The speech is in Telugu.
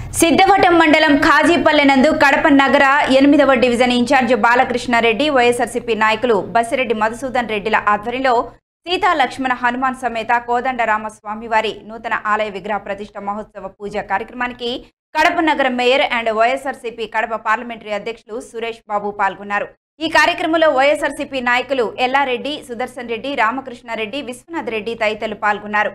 సిద్ధవటం మండలం ఖాజీపల్లె నందు కడప నగర 8వ డివిజన్ ఇన్ఛార్జ్ బాలకృష్ణారెడ్డి వైఎస్ఆర్సీపీ నాయకులు బసిరెడ్డి మధుసూదన్ రెడ్డిల ఆధ్వర్యంలో సీతా లక్ష్మణ హనుమాన్ సమేత కోదండరామస్వామివారి నూతన ఆలయ విగ్రహ ప్రతిష్ఠ మహోత్సవ పూజ కార్యక్రమానికి కడప నగర mayor and YSRCP Kadapa parliamentary అధ్యక్షులు సురేష్ బాబు పాల్గొన్నారు। ఈ కార్యక్రమంలో వైఎస్ఆర్సీపీ నాయకులు ఎల్లారెడ్డి, సుదర్శన్ రెడ్డి, రామకృష్ణారెడ్డి, విశ్వనాథ్ రెడ్డి తదితరులు పాల్గొన్నారు।